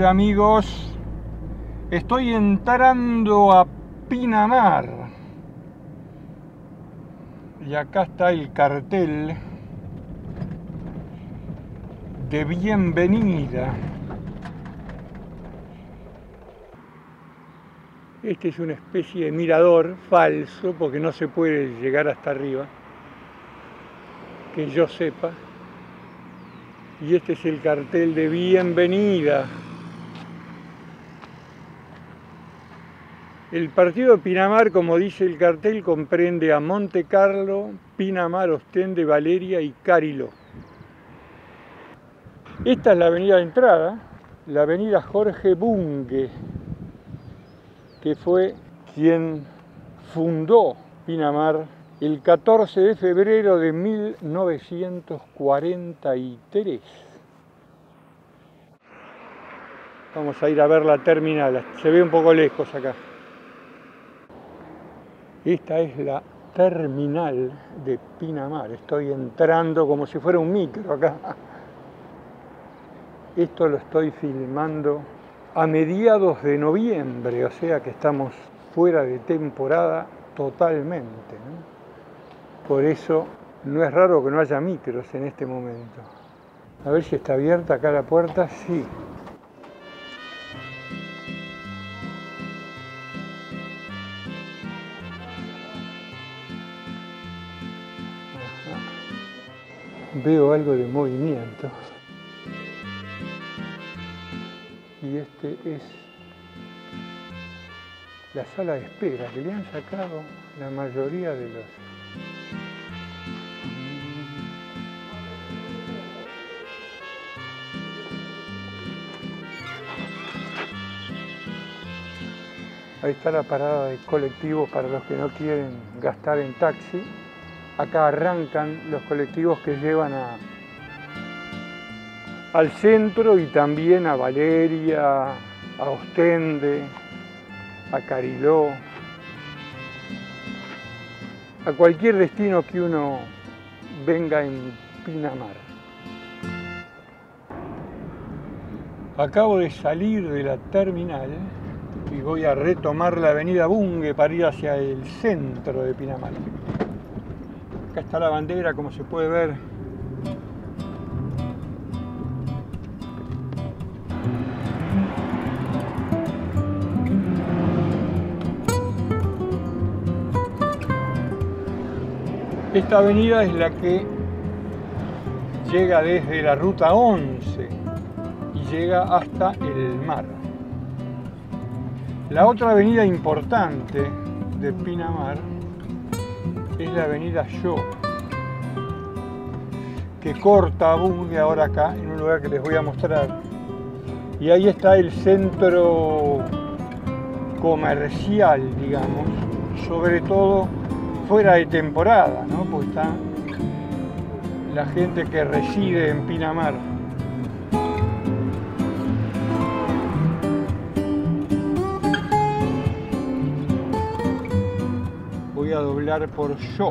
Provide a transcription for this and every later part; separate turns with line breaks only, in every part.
Hola amigos, estoy entrando a Pinamar y acá está el cartel de bienvenida. Este es una especie de mirador falso porque no se puede llegar hasta arriba, que yo sepa. Y este es el cartel de bienvenida. El partido de Pinamar, como dice el cartel, comprende a Monte Carlo, Pinamar, Ostende, Valeria y Cariló. Esta es la avenida de entrada, la avenida Jorge Bunge, que fue quien fundó Pinamar el 14 de febrero de 1943. Vamos a ir a ver la terminal, se ve un poco lejos acá. Esta es la terminal de Pinamar, estoy entrando como si fuera un micro acá. Esto lo estoy filmando a mediados de noviembre, o sea que estamos fuera de temporada totalmente, ¿no? Por eso no es raro que no haya micros en este momento. A ver si está abierta acá la puerta, sí. Ajá. Veo algo de movimiento. Y este es la sala de espera, que le han sacado la mayoría de los... Ahí está la parada de colectivos para los que no quieren gastar en taxi. Acá arrancan los colectivos que llevan al centro y también a Valeria, a Ostende, a Cariló, a cualquier destino que uno venga en Pinamar. Acabo de salir de la terminal y voy a retomar la avenida Bunge para ir hacia el centro de Pinamar. Acá está la bandera, como se puede ver. Esta avenida es la que llega desde la ruta 11 y llega hasta el mar. La otra avenida importante de Pinamar es la avenida Yo, que corta a Bunge ahora acá en un lugar que les voy a mostrar. Y ahí está el centro comercial, digamos, sobre todo fuera de temporada, ¿no? Porque está la gente que reside en Pinamar. Voy a doblar por Yo.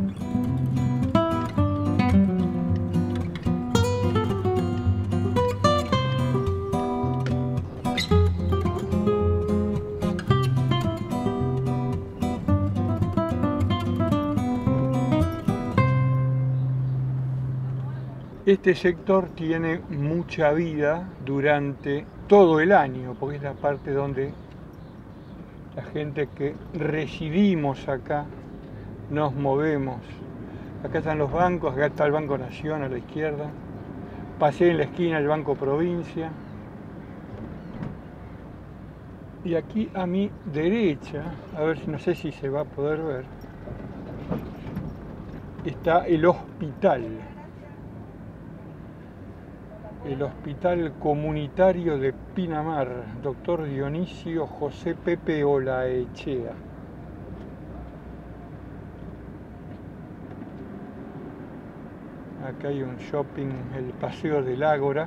Este sector tiene mucha vida durante todo el año, porque es la parte donde la gente que residimos acá nos movemos. Acá están los bancos, acá está el Banco Nación a la izquierda. Pasé en la esquina el Banco Provincia. Y aquí a mi derecha, a ver si no sé si se va a poder ver, está el hospital. El Hospital Comunitario de Pinamar, Dr. Dionisio José Pepe Olaechea. Acá hay un shopping, el Paseo del Ágora.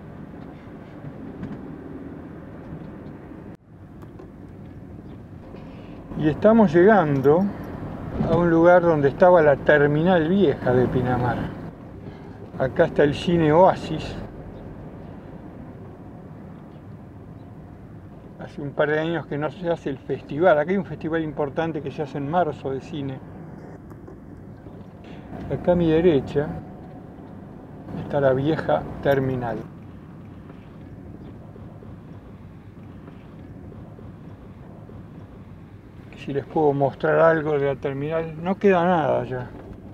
Y estamos llegando a un lugar donde estaba la terminal vieja de Pinamar. Acá está el Cine Oasis. Hace un par de años que no se hace el festival. Acá hay un festival importante que se hace en marzo de cine. Acá a mi derecha está la vieja terminal. Si les puedo mostrar algo de la terminal, no queda nada ya.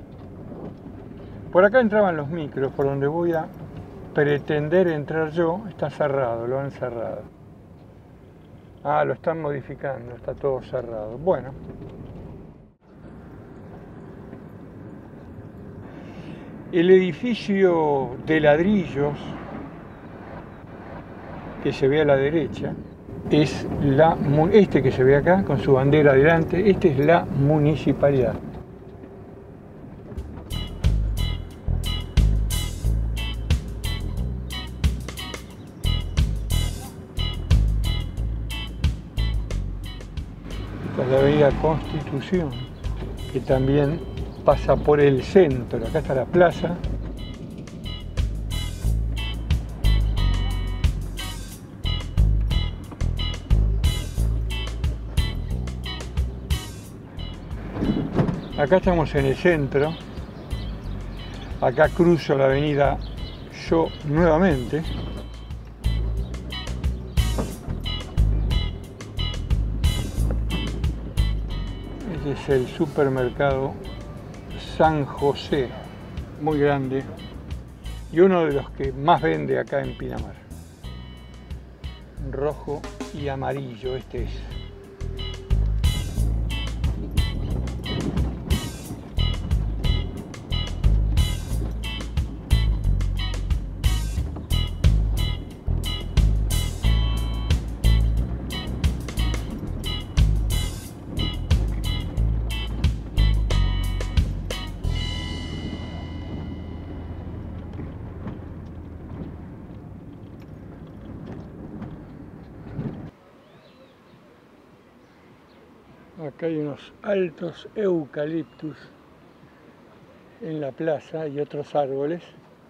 Por acá entraban los micros, por donde voy a pretender entrar yo, está cerrado, lo han cerrado. Ah, lo están modificando, está todo cerrado. Bueno. El edificio de ladrillos que se ve a la derecha es este que se ve acá con su bandera adelante, este es la municipalidad. Esta es la avenida Constitución, que también pasa por el centro. Acá está la plaza. Acá estamos en el centro. Acá cruzo la avenida yo nuevamente. Este es el supermercado San José, muy grande, y uno de los que más vende acá en Pinamar. Rojo y amarillo, este es. Acá hay unos altos eucaliptus en la plaza y otros árboles.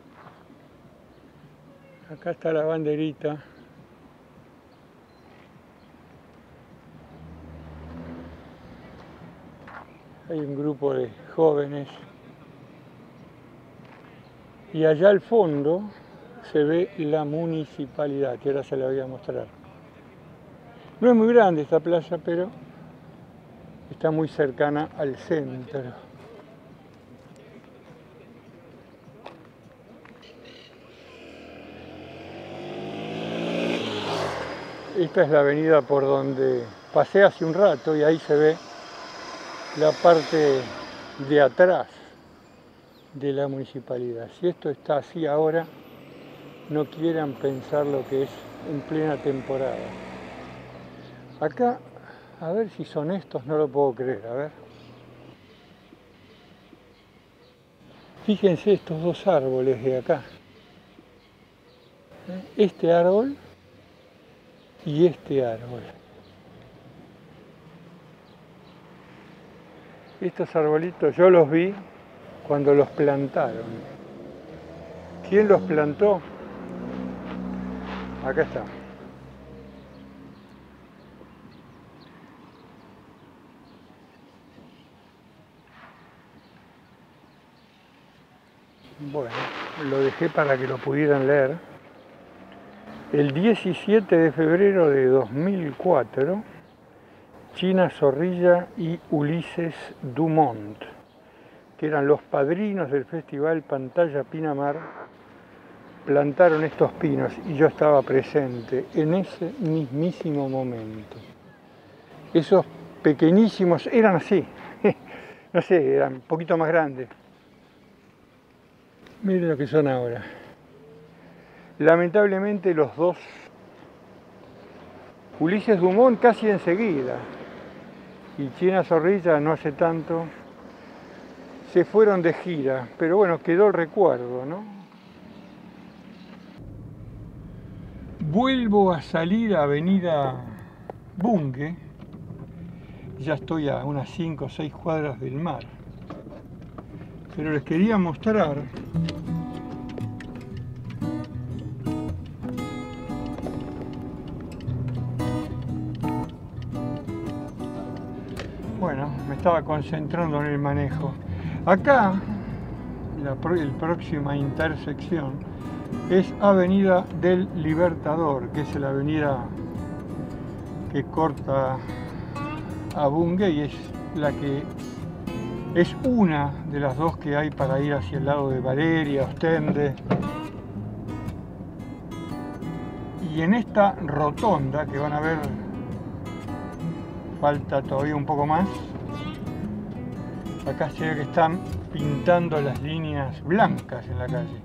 Acá está la banderita. Hay un grupo de jóvenes. Y allá al fondo se ve la municipalidad, que ahora se la voy a mostrar. No es muy grande esta plaza, pero está muy cercana al centro. Esta es la avenida por donde pasé hace un rato y ahí se ve la parte de atrás de la municipalidad. Si esto está así ahora, no quieran pensar lo que es en plena temporada. Acá, a ver si son estos, no lo puedo creer, a ver. Fíjense estos dos árboles de acá. Este árbol y este árbol. Estos arbolitos yo los vi cuando los plantaron. ¿Quién los plantó? Acá está. Bueno, lo dejé para que lo pudieran leer. El 17 de febrero de 2004, China Zorrilla y Ulises Dumont, que eran los padrinos del Festival Pantalla Pinamar, plantaron estos pinos y yo estaba presente en ese mismísimo momento. Esos pequeñísimos eran así, no sé, eran un poquito más grandes. Miren lo que son ahora. Lamentablemente los dos, Ulises Dumont casi enseguida y China Zorrilla no hace tanto, se fueron de gira, pero bueno, quedó el recuerdo, ¿no? Vuelvo a salir a Avenida Bunge, ya estoy a unas 5 o 6 cuadras del mar, pero les quería mostrar estaba concentrando en el manejo. Acá, la próxima intersección es Avenida del Libertador, que es la avenida que corta a Bunge y es la que es una de las dos que hay para ir hacia el lado de Valeria, Ostende. Y en esta rotonda, que van a ver, falta todavía un poco más, acá se ve que están pintando las líneas blancas en la calle.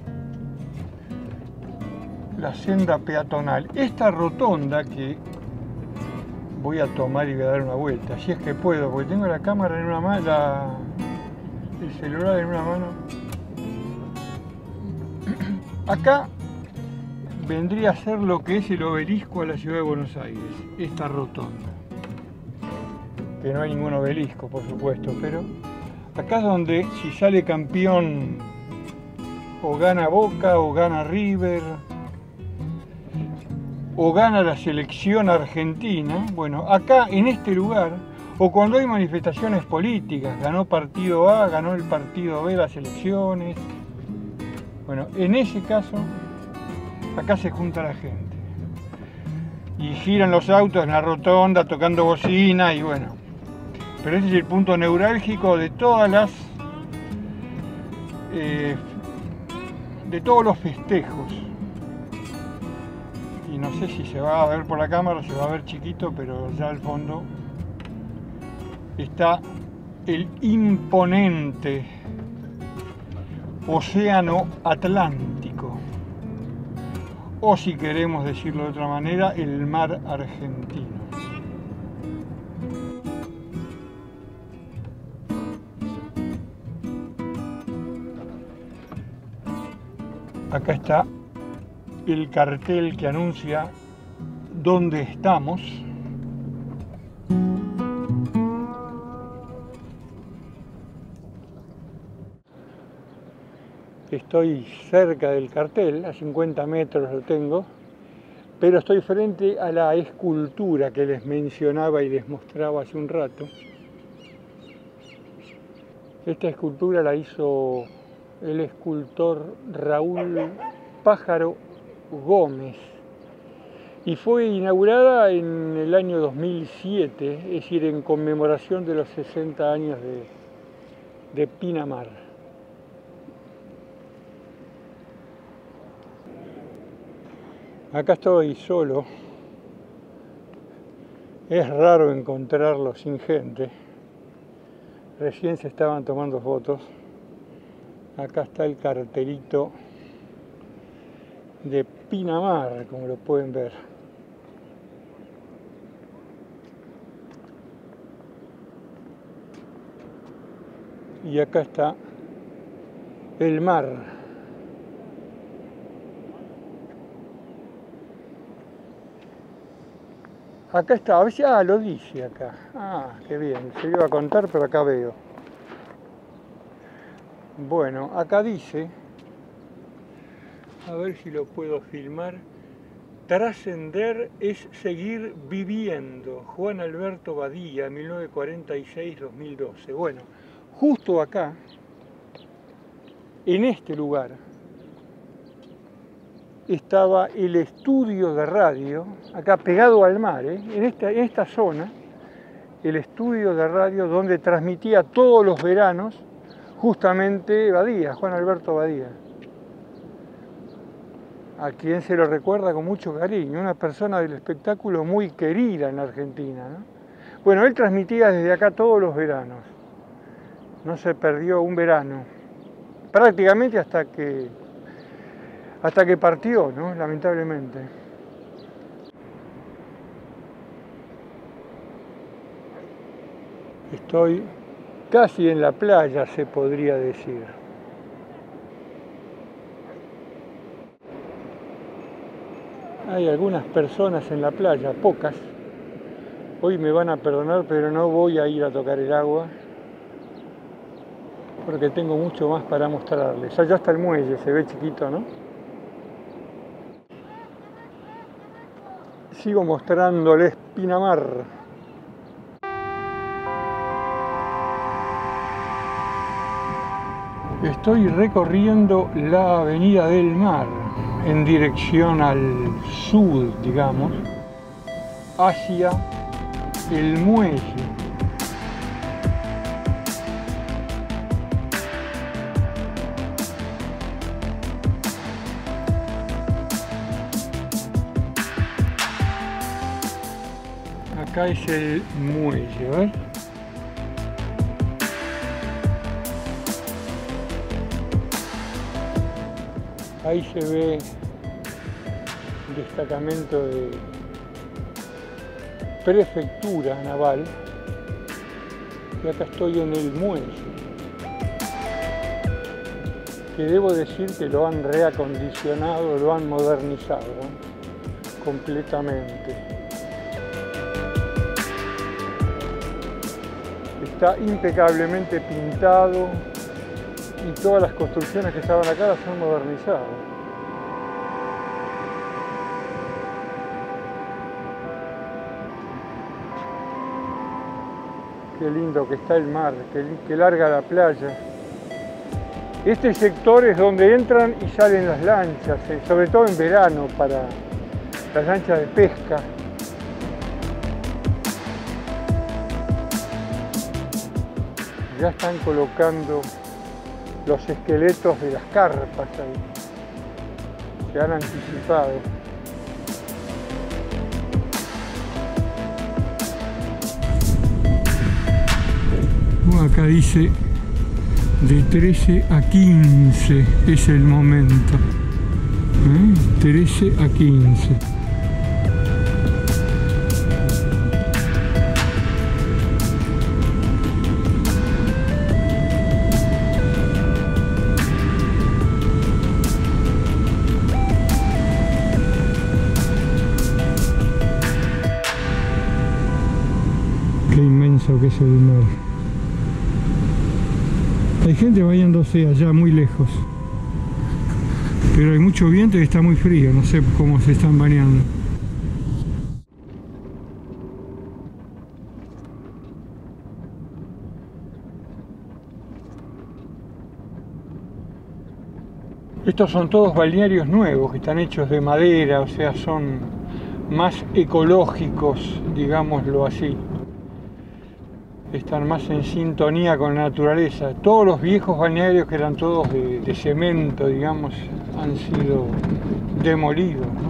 La senda peatonal. Esta rotonda que voy a tomar y voy a dar una vuelta, si es que puedo, porque tengo la cámara en una mano, el celular en una mano. Acá vendría a ser lo que es el obelisco a la ciudad de Buenos Aires, esta rotonda. Que no hay ningún obelisco, por supuesto, pero acá es donde si sale campeón o gana Boca o gana River o gana la selección argentina, bueno, acá en este lugar, o cuando hay manifestaciones políticas, ganó partido A, ganó el partido B las elecciones, bueno, en ese caso, acá se junta la gente. Y giran los autos en la rotonda tocando bocina y bueno. Pero ese es el punto neurálgico de todas las... de todos los festejos. Y no sé si se va a ver por la cámara, se va a ver chiquito, pero ya al fondo está el imponente Océano Atlántico, o si queremos decirlo de otra manera, el mar argentino. Acá está el cartel que anuncia dónde estamos. Estoy cerca del cartel, a 50 metros lo tengo, pero estoy frente a la escultura que les mencionaba y les mostraba hace un rato. Esta escultura la hizo el escultor Raúl Pájaro Gómez y fue inaugurada en el año 2007, es decir, en conmemoración de los 60 años de Pinamar. Acá estoy solo, es raro encontrarlo sin gente, recién se estaban tomando fotos. Acá está el cartelito de Pinamar, como lo pueden ver. Y acá está el mar. Acá está, a ver si, lo dice acá. Qué bien, se lo iba a contar, pero acá veo. Bueno, acá dice, a ver si lo puedo filmar, trascender es seguir viviendo, Juan Alberto Badía, 1946-2012. Bueno, justo acá, en este lugar, estaba el estudio de radio, acá pegado al mar, en esta zona, el estudio de radio donde transmitía todos los veranos justamente Badía, Juan Alberto Badía, a quien se lo recuerda con mucho cariño, una persona del espectáculo muy querida en la Argentina, ¿no? Bueno, él transmitía desde acá todos los veranos, no se perdió un verano, prácticamente hasta que partió, ¿no? Lamentablemente. Estoy casi en la playa, se podría decir. Hay algunas personas en la playa, pocas. Hoy me van a perdonar, pero no voy a ir a tocar el agua, porque tengo mucho más para mostrarles. Allá está el muelle, se ve chiquito, ¿no? Sigo mostrándoles Pinamar. Estoy recorriendo la Avenida del Mar en dirección al sur, digamos, hacia el muelle. Acá es el muelle, ¿ves? Ahí se ve un destacamento de prefectura naval y acá estoy en el muelle, que debo decir que lo han reacondicionado, lo han modernizado completamente. Está impecablemente pintado y todas las construcciones que estaban acá las han modernizado. Qué lindo que está el mar, qué larga la playa. Este sector es donde entran y salen las lanchas, sobre todo en verano para las lanchas de pesca. Ya están colocando los esqueletos de las carpas ahí. Se han anticipado. Acá dice de 13 a 15 es el momento. 13 a 15. Qué inmenso que es el mar. Hay gente bañándose allá muy lejos, pero hay mucho viento y está muy frío, no sé cómo se están bañando. Estos son todos balnearios nuevos que están hechos de madera, o sea, son más ecológicos, digámoslo así. Están más en sintonía con la naturaleza. Todos los viejos balnearios que eran todos de cemento, digamos, han sido demolidos, ¿no?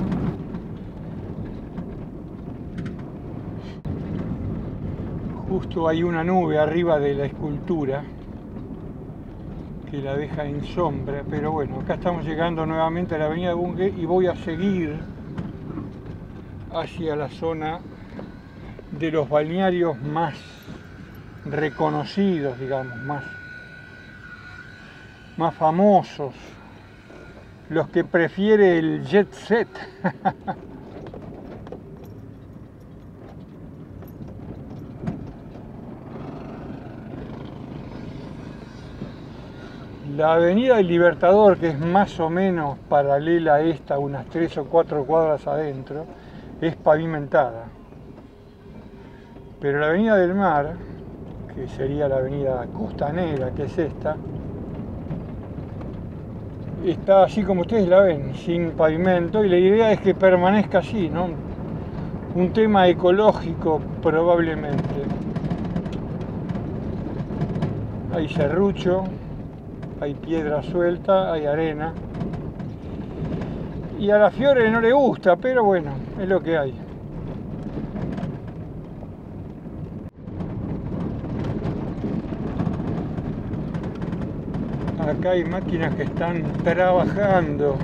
Justo hay una nube arriba de la escultura que la deja en sombra, pero bueno, acá estamos llegando nuevamente a la avenida Bunge y voy a seguir hacia la zona de los balnearios más reconocidos, digamos, más famosos, los que prefiere el jet set. La avenida del Libertador, que es más o menos paralela a esta, unas 3 o 4 cuadras adentro, es pavimentada. Pero la avenida del Mar, que sería la avenida costanera, que es esta, está así como ustedes la ven, sin pavimento, y la idea es que permanezca así, ¿no? Un tema ecológico probablemente. Hay serrucho, hay piedra suelta, hay arena. Y a la Fiore no le gusta, pero bueno, es lo que hay. Acá hay máquinas que están trabajando.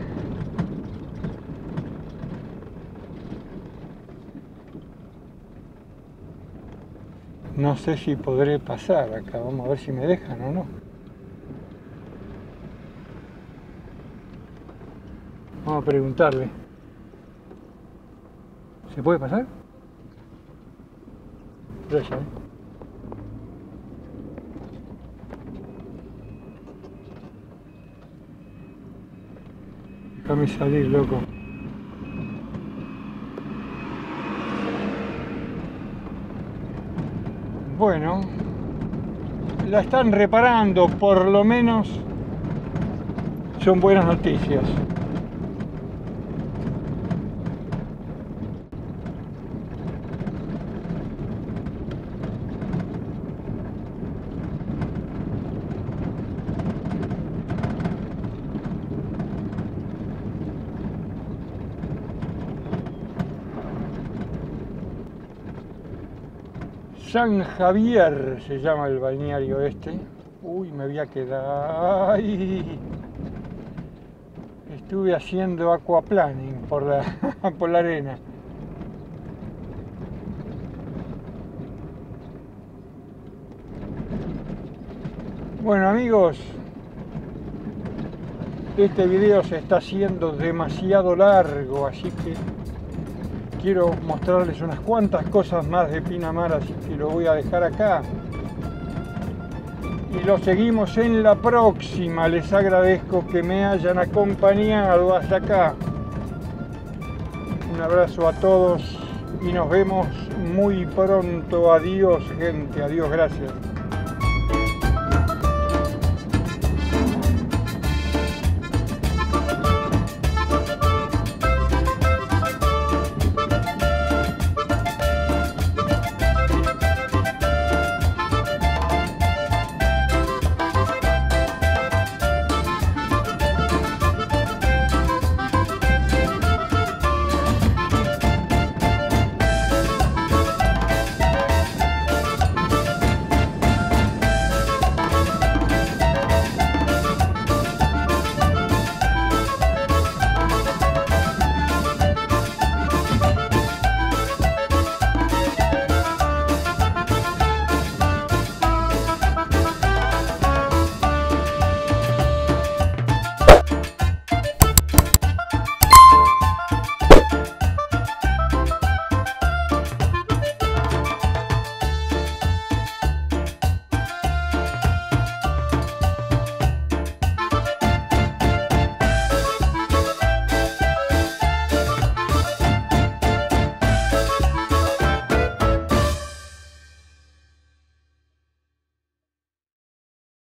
No sé si podré pasar acá, vamos a ver si me dejan o no. Vamos a preguntarle. ¿Se puede pasar? Gracias, Déjame salir, loco. Bueno, la están reparando, por lo menos son buenas noticias. San Javier se llama el balneario este. Uy, me voy a quedar. ¡Ay! Estuve haciendo aquaplaning por la arena. Bueno amigos, este video se está haciendo demasiado largo, así que quiero mostrarles unas cuantas cosas más de Pinamar, así que lo voy a dejar acá. Y lo seguimos en la próxima. Les agradezco que me hayan acompañado hasta acá. Un abrazo a todos y nos vemos muy pronto. Adiós, gente. Adiós, gracias.